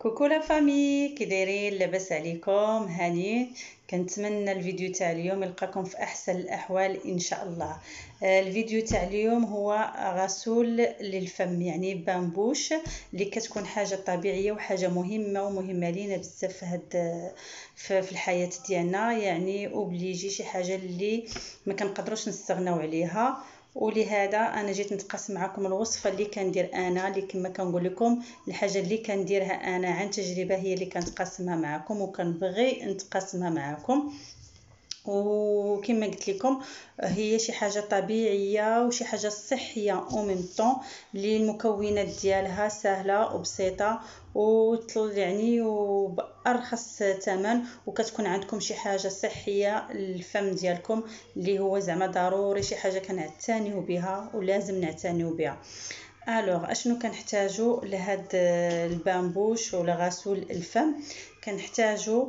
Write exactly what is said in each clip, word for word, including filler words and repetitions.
كوكو لا فامي، كي دايرين؟ لاباس عليكم؟ هاني. كنتمنى الفيديو تاع اليوم يلقاكم في احسن الاحوال ان شاء الله. آه، الفيديو تاع اليوم هو غسول للفم، يعني بامبوش، اللي كتكون حاجه طبيعيه وحاجه مهمه ومهمه لينا بزاف في هاد في في الحياه ديالنا، يعني اوبليجي شي حاجه اللي ما كنقدروش نستغناو عليها. ولهذا انا جيت نتقاسم معكم الوصفه اللي كندير انا، اللي كما كنقول لكم الحاجه اللي كنديرها انا عن تجربه، هي اللي كنتقاسمها معكم وكنبغي نتقاسمها معكم. وكما قلت لكم هي شي حاجه طبيعيه وشي حاجه صحيه او ميم طون، اللي المكونات ديالها سهله وبسيطه وطل يعني وبارخص ثمن، وكتكون عندكم شي حاجه صحيه للفم ديالكم، اللي هو زعما ضروري شي حاجه كنعتنيو بها ولازم نعتنيو بها. الوغ اشنو كنحتاجو لهاد البامبوش ولا غسول الفم؟ كنحتاجو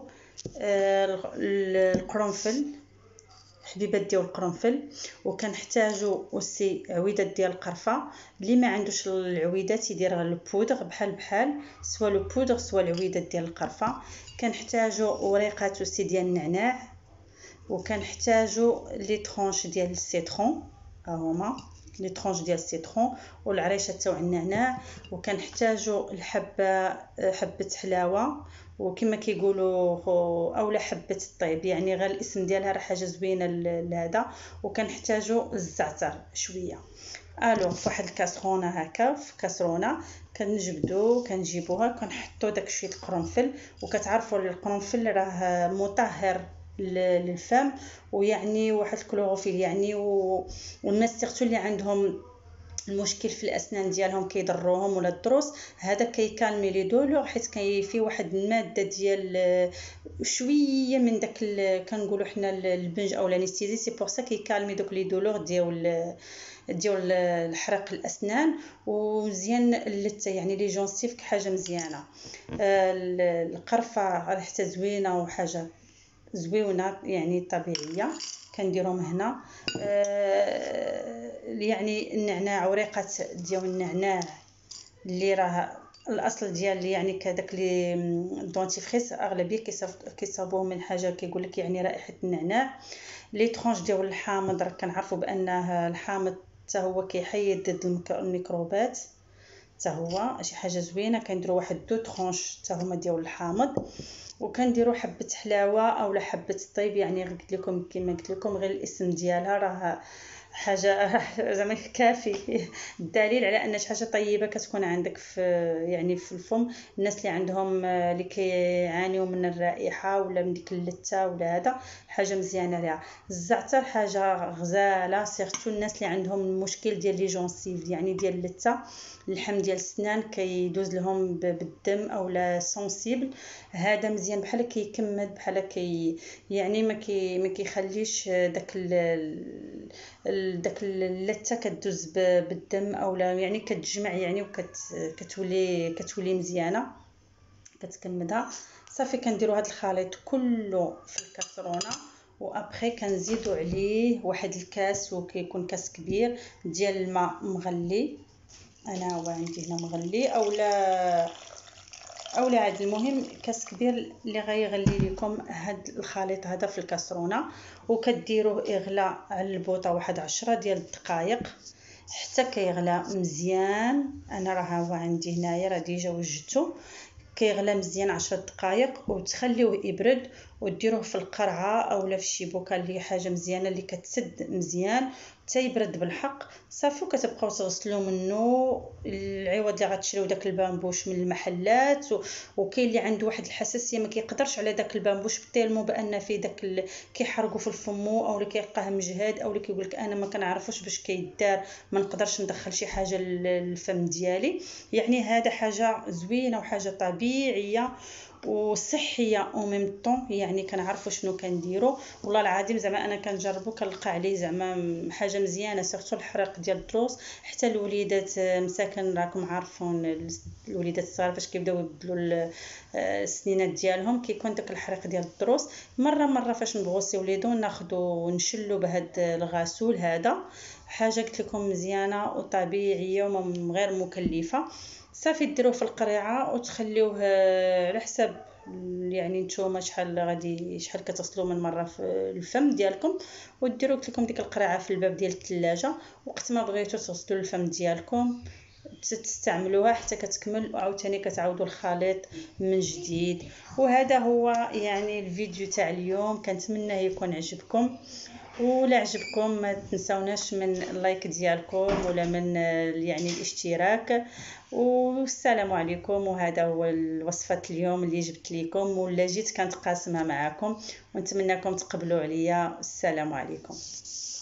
القرنفل، حبيبات ديال القرنفل، وكنحتاجو اوسي عويدات ديال القرفه. اللي ما عندوش العويدات يدير غير البودغ بحال بحال، سوا لو بودغ سوا العويدات ديال القرفه. كنحتاجو وريقات اوسي ديال النعناع، وكنحتاجو لي طرونش ديال السيترون، ها هما لي طرونش ديال السيترون والعريشه تاع النعناع. وكنحتاجو الحبه، حبه حلاوه، وكما كيقولوا اولا حبه الطيب، يعني غير الاسم ديالها راه حاجه زوينه لهذا. وكنحتاجو الزعتر شويه. الو فواحد الكاسرونه هكا، في كاسرونه كنجبدو كنجيبوها كنحطو داك شويه القرنفل، وكتعرفوا القرنفل راه مطهر للفم، ويعني واحد الكلوروفيل يعني و... والناس سيرتو اللي عندهم المشكل في الاسنان ديالهم كيضروهم ولا الضروس، هذا كيكالمي لي دولور، حيت كاين فيه واحد الماده ديال شويه من داك كنقولوا حنا البنج او الانستيزي، سي بور سا كيكالمي دوك لي دولور ديال ديال الحرق الاسنان، ومزيان اللثه يعني لي جونسيف حاجه مزيانه. القرفه ريحتها زوينه وحاجه زويونه يعني طبيعيه كنديرهم هنا. آه يعني النعناع، وريقه ديال النعناع اللي راه الاصل ديال يعني كداك لي دونتيفريس اغلبيه كيصاوبوه من حاجه كيقول لك يعني رائحه النعناع. لي طرونش ديال الحامض راه كنعرفوا بانه الحامض حتى هو كيحيد ضد الميكروبات، حتى هو شي حاجه زوينه. كنديروا واحد دو طرونش حتى هما ديال الحامض، وكنديروا حبه حلاوه اولا حبه الطيب، يعني قلت لكم كما قلت لكم غير الاسم ديالها راه حاجه زعما كافي الدليل على ان شي حاجه طيبه كتكون عندك في يعني في الفم. الناس اللي عندهم اللي كيعانيوا من الرائحه ولا من ديك اللثه ولا هذا حاجه مزيانه ليها. الزعتر حاجه غزاله، سيرتو الناس اللي عندهم المشكل ديال لي جونسيف يعني ديال اللثه، اللحم ديال السنان كيدوز لهم بالدم اولا سونسيبل، هذا مزيان بحال كيكمد بحال كي يعني ما كي ما كيخليش داك ال داك اللثه كدوز بالدم اولا يعني كتجمع يعني وكتولي كتولي مزيانه كتكمدها. صافي كنديروا هذا الخليط كله في الكاسرونه، وابخي كنزيدوا عليه واحد الكاس، وكيكون كاس كبير ديال الماء مغلي. انا هو عندي هنا مغلي اولا اولا عاد المهم كاس كبير اللي غيغلي لكم هاد الخليط هذا في الكاسرونه، وكديروه يغلى على البوطه واحد عشرة ديال الدقائق حتى كيغلى مزيان. انا راه هو عندي هنايا راه ديجا وجدته كيغلى مزيان عشر دقائق، وتخليوه يبرد وديروه في القرعه اولا في شي بوكال اللي حاجه مزيانه اللي كتسد مزيان حتى يبرد بالحق. صافي كتبقاو تغسلوا منه العوض اللي غتشريو داك البامبوش من المحلات. وكاين اللي عنده واحد الحساسيه ما كيقدرش على داك البامبوش بتيلمو بان فيه داك ال... كيحرقوا في الفمو اولا كيلقاه مجهد اولا كيقول لك انا ما كنعرفوش باش كيدار، ما نقدرش ندخل شي حاجه للفم ديالي. يعني هذا حاجه زوينه وحاجه طبيعيه وصحيه او ميم طون، يعني كنعرفوا شنو كنديروا. والله العظيم زعما انا كنجربو كنلقى عليه زعما حاجه مزيانه، سيرتو الحرق ديال الضروس. حتى الوليدات مساكن راكم عارفون الوليدات الصغار فاش كيبداو يبدلوا السنينات ديالهم كيكون داك الحرق ديال الضروس. مره مره فاش نبغوسي وليدو ناخذو ونشلو بهذا الغسول هذا، حاجه قلت لكم مزيانه وطبيعيه وغير مكلفه. صافي ديروه في القريعه وتخليوه على حساب يعني نتوما شحال غادي شحال كتغسلوا من مره في الفم ديالكم، وديروا قلت لكم ديك القريعه في الباب ديال الثلاجه. وقت ما بغيتوا تغسلوا الفم ديالكم تستعملوها حتى كتكمل، وعاوتاني كتعاودوا الخليط من جديد. وهذا هو يعني الفيديو تاع اليوم، كنتمنى يكون عجبكم. ولا عجبكم ما تنساوناش من اللايك ديالكم ولا من يعني الاشتراك. والسلام عليكم. وهذا هو الوصفه اليوم اللي جبت لكم ولا جيت كنت قاسمها معكم، ونتمنىكم تقبلوا عليا. السلام عليكم.